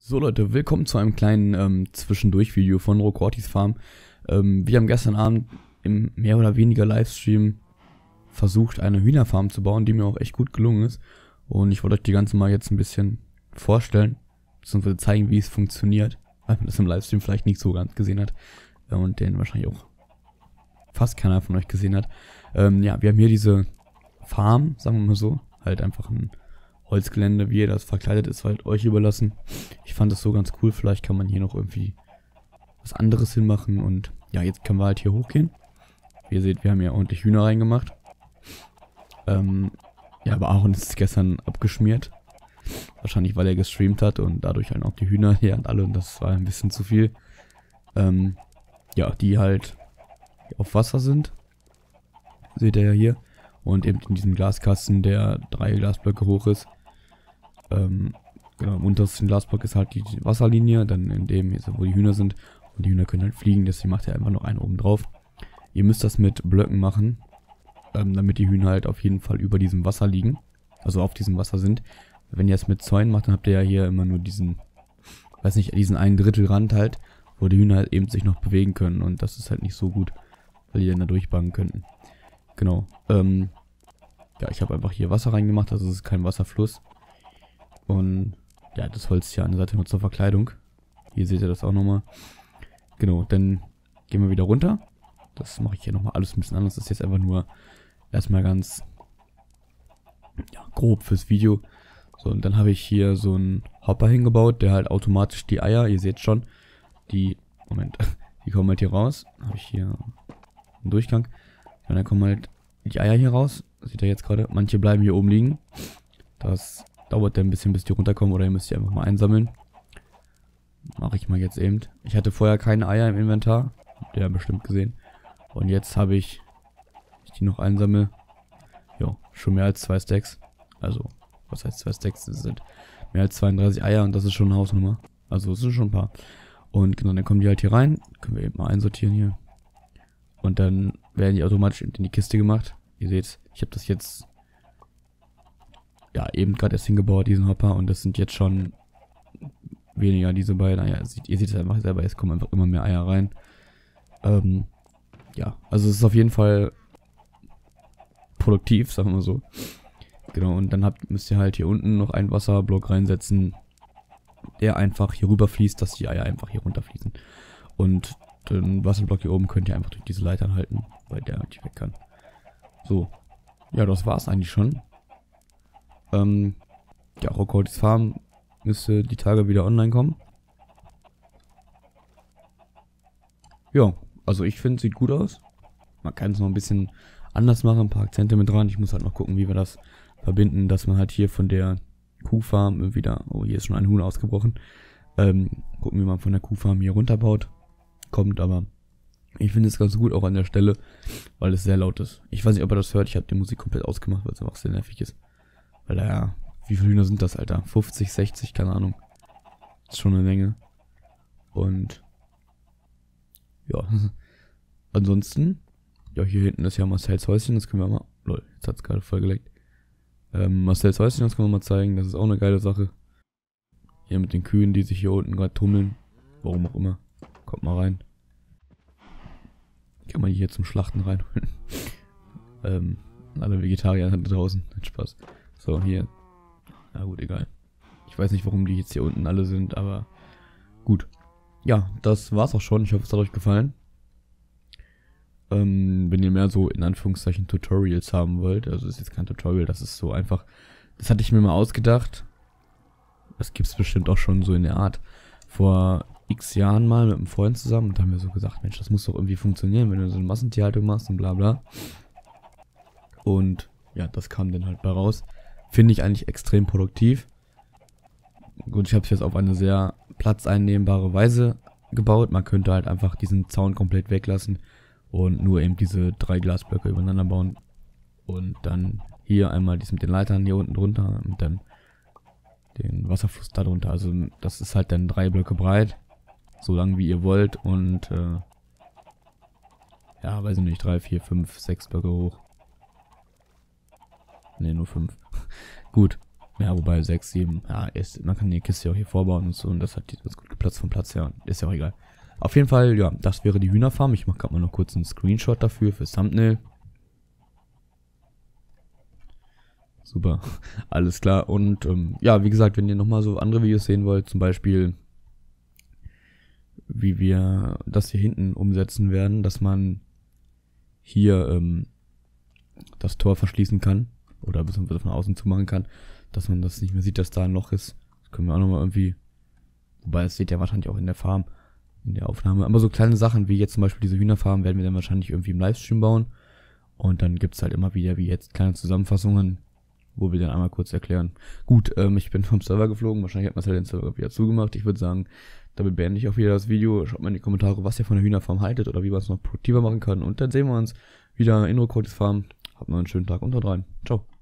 So Leute, willkommen zu einem kleinen Zwischendurch-Video von Rokortis Farm. Wir haben gestern Abend im mehr oder weniger Livestream versucht, eine Hühnerfarm zu bauen, die mir auch echt gut gelungen ist. Und ich wollte euch die ganze mal jetzt ein bisschen vorstellen, beziehungsweise zeigen, wie es funktioniert, weil man das im Livestream vielleicht nicht so ganz gesehen hat und den wahrscheinlich auch fast keiner von euch gesehen hat. Ja, wir haben hier diese Farm, sagen wir mal so, halt einfach ein Holzgelände, wie ihr das verkleidet ist, halt euch überlassen. Ich fand das so ganz cool, vielleicht kann man hier noch irgendwie was anderes hinmachen und ja, jetzt können wir halt hier hochgehen. Wie ihr seht, wir haben ja ordentlich Hühner reingemacht. Ja, aber Aaron ist gestern abgeschmiert. Wahrscheinlich, weil er gestreamt hat und dadurch halt auch die Hühner hier und alle und das war ein bisschen zu viel. Ja, die halt auf Wasser sind. Seht ihr ja hier. Und eben in diesem Glaskasten, der 3 Glasblöcke hoch ist. Genau, im untersten Glasblock ist halt die Wasserlinie, dann in dem ist, wo die Hühner sind. Und die Hühner können halt fliegen, deswegen macht er einfach noch einen oben drauf. Ihr müsst das mit Blöcken machen, damit die Hühner halt auf jeden Fall über diesem Wasser liegen. Also auf diesem Wasser sind. Wenn ihr es mit Zäunen macht, dann habt ihr ja hier immer nur diesen, weiß nicht, diesen 1/3 Rand halt, wo die Hühner halt eben sich noch bewegen können. Und das ist halt nicht so gut, weil die dann da durchbangen könnten. Genau, ja, ich habe einfach hier Wasser reingemacht, also es ist kein Wasserfluss. Und ja, das Holz hier an der Seite nur zur Verkleidung. Hier seht ihr das auch nochmal. Genau, dann gehen wir wieder runter. Das mache ich hier nochmal alles ein bisschen anders. Das ist jetzt einfach nur erstmal ganz ja, grob fürs Video. So, und dann habe ich hier so einen Hopper hingebaut, der halt automatisch die Eier, ihr seht schon, die, Moment, die kommen halt hier raus. Habe ich hier einen Durchgang. Und dann kommen halt die Eier hier raus. Seht ihr jetzt gerade? Manche bleiben hier oben liegen. Das dauert dann ein bisschen, bis die runterkommen. Oder ihr müsst die einfach mal einsammeln. Mache ich mal jetzt eben. Ich hatte vorher keine Eier im Inventar. Habt ihr ja bestimmt gesehen. Und jetzt habe ich die noch einsammle. Jo, schon mehr als 2 Stacks. Also, was heißt 2 Stacks? Das sind mehr als 32 Eier und das ist schon eine Hausnummer. Also, es sind schon ein paar. Und genau, dann kommen die halt hier rein. Können wir eben mal einsortieren hier. Und dann werden die automatisch in die Kiste gemacht. Ihr seht, ich habe das jetzt ja eben gerade erst hingebaut, diesen Hopper. Und das sind jetzt schon weniger diese beiden Eier. Ihr seht es einfach selber, es kommen einfach immer mehr Eier rein. Ja, also es ist auf jeden Fall produktiv, sagen wir mal so. Genau, und dann müsst ihr halt hier unten noch einen Wasserblock reinsetzen, der einfach hier rüber fließt, dass die Eier einfach hier runterfließen. Und den Wasserblock hier oben könnt ihr einfach durch diese Leitern halten, weil der nicht weg kann. So, ja, das war's eigentlich schon. Ja, Rokortis Farm müsste die Tage wieder online kommen. Ja, also ich finde, sieht gut aus. Man kann es noch ein bisschen anders machen, ein paar Akzente mit dran. Ich muss halt noch gucken, wie wir das verbinden, dass man halt hier von der Kuhfarm irgendwie da, oh, hier ist schon ein Huhn ausgebrochen. Gucken, wie man von der Kuhfarm hier runterbaut. Kommt, aber ich finde es ganz gut auch an der Stelle, weil es sehr laut ist. Ich weiß nicht, ob ihr das hört, ich habe die Musik komplett ausgemacht, weil es einfach sehr nervig ist. Weil ja, wie viele Hühner sind das, Alter? 50, 60, keine Ahnung. Das ist schon eine Menge. Und ja, ansonsten, ja, hier hinten ist ja Marcells Häuschen, das können wir mal, lol, jetzt hat es gerade voll geleckt. Marcells Häuschen, das können wir mal zeigen, das ist auch eine geile Sache. Hier mit den Kühen, die sich hier unten gerade tummeln. Warum auch immer. Kommt mal rein. Kann man hier zum Schlachten reinholen. Alle Vegetarier sind draußen. Hat Spaß. So, hier. Na gut, egal. Ich weiß nicht, warum die jetzt hier unten alle sind, aber gut. Ja, das war's auch schon. Ich hoffe, es hat euch gefallen. Wenn ihr mehr so in Anführungszeichen Tutorials haben wollt, also ist jetzt kein Tutorial, das ist so einfach, das hatte ich mir mal ausgedacht. Das gibt's bestimmt auch schon so in der Art. Vor x Jahren mal mit einem Freund zusammen und da haben wir so gesagt, Mensch, das muss doch irgendwie funktionieren, wenn du so eine Massentierhaltung machst und bla bla. Und ja, das kam dann halt bei raus. Finde ich eigentlich extrem produktiv. Gut, ich habe es jetzt auf eine sehr platzeinnehmbare Weise gebaut. Man könnte halt einfach diesen Zaun komplett weglassen und nur eben diese 3 Glasblöcke übereinander bauen. Und dann hier einmal dies mit den Leitern hier unten drunter und dann den Wasserfluss darunter. Also das ist halt dann 3 Blöcke breit. So lang wie ihr wollt und ja, weiß ich nicht, 3, 4, 5, 6 Blöcke hoch. Ne, nur 5. Gut. Ja, wobei 6, 7, ja, man kann die Kiste auch hier vorbauen und so und das hat jetzt gut geplatzt vom Platz her. Ist ja auch egal. Auf jeden Fall, ja, das wäre die Hühnerfarm. Ich mache gerade mal noch kurz einen Screenshot dafür fürs Thumbnail. Super, alles klar. Und ja, wie gesagt, wenn ihr nochmal so andere Videos sehen wollt, zum Beispiel, wie wir das hier hinten umsetzen werden, dass man hier das Tor verschließen kann oder beziehungsweise von außen zumachen kann, dass man das nicht mehr sieht, dass da ein Loch ist. Das können wir auch nochmal irgendwie, wobei es seht ihr wahrscheinlich auch in der Farm, in der Aufnahme. Aber so kleine Sachen wie jetzt zum Beispiel diese Hühnerfarm werden wir dann wahrscheinlich irgendwie im Livestream bauen. Und dann gibt's halt immer wieder wie jetzt kleine Zusammenfassungen, wo wir dann einmal kurz erklären. Gut, ich bin vom Server geflogen, wahrscheinlich hat Marcel den Server wieder zugemacht. Ich würde sagen, damit beende ich auch wieder das Video. Schaut mal in die Kommentare, was ihr von der Hühnerfarm haltet oder wie man es noch produktiver machen kann. Und dann sehen wir uns wieder in Rokotis Farm. Habt noch einen schönen Tag und haut rein. Ciao.